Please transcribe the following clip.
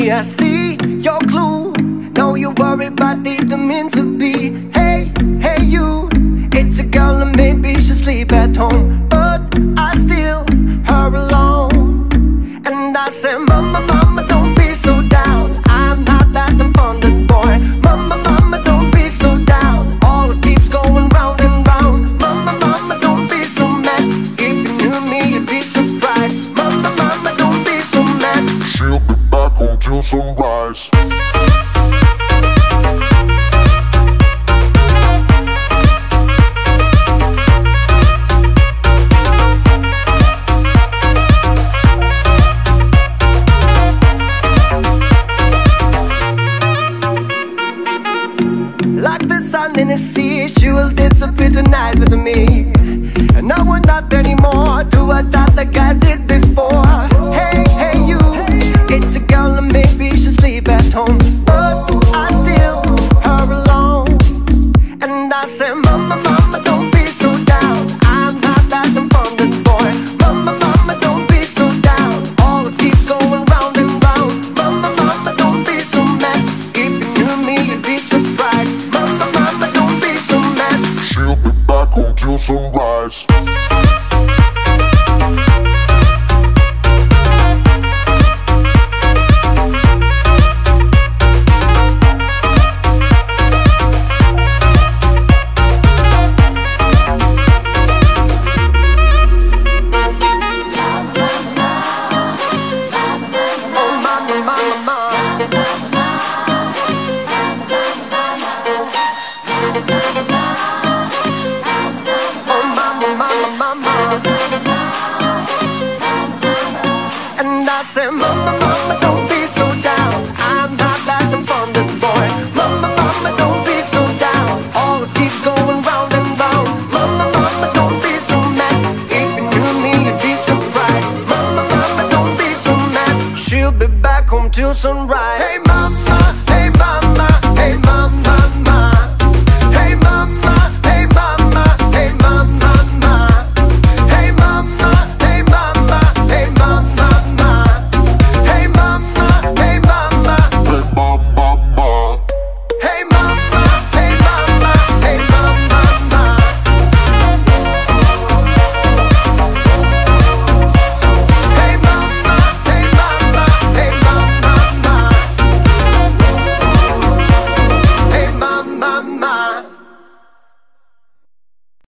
me, I see your clue. Know you worry about the means to be. Hey, hey you, it's a girl and maybe she'll sleep at home, but I still her alone. And I say, mama, mama, don't be so down. I'm not that abundant boy. Mama, mama, don't be so down. All it keeps going round and round. Mama, mama, don't be so mad. If you knew me, you'd be surprised. Mama, mama, don't be so mad. She'll be back home till sunrise. Like the sun in the sea, she will disappear tonight with me. And no, we're not anymore. Do what the guys did before. Hey, hey you, it's a girl and maybe she'll sleep at home, but I still her alone. And I say, mama, mama, don't be so down. I'm not that abundant boy. Mama, mama, don't be so down. All it keeps going round and round. Mama, mama, don't be so mad. If you knew me, you'd be surprised. Mama, mama, don't be so mad. She'll be back home till sunrise. And I say, mama, mama, don't be so down. I'm not that abundant boy. Mama, mama, don't be so down. All it keeps going round and round. Mama, mama, don't be so mad. If you knew me, you'd be surprised. Mama, mama, don't be so mad. She'll be back home till sunrise.